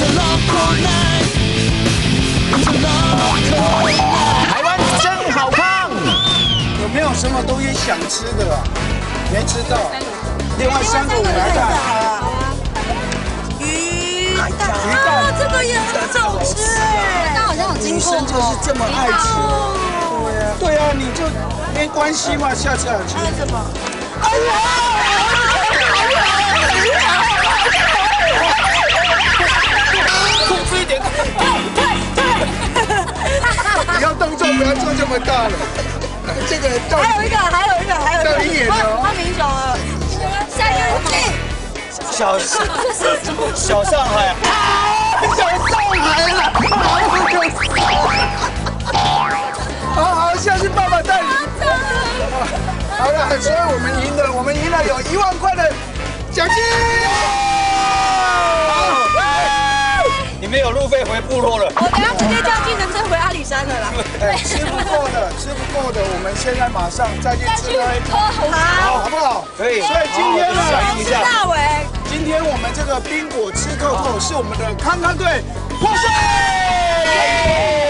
台湾真好康， 有没有什么东西想吃的啊？没吃到，另外3个我来看。 鱼蛋，这个也很好吃哎，但好像有经过。 女生就是这么爱吃。对啊，你就没关系嘛，下次要吃。 还有什么？ 控制一点， 你要动作不要做这么大了。这个还有一个， 到你演了。 换名手了，下一个进。 小上海， 小上海了。好，下次爸爸带你。好了，所以我们赢了，有1万块的奖金。 你们有路费回部落了。 我等下直接叫计程车回阿里山了啦。 吃不够的，我们现在马上再去吃了。好不好？ 可以。 所以今天呢， 大伟， 今天我们这个冰果吃透透是我们的康康队获胜。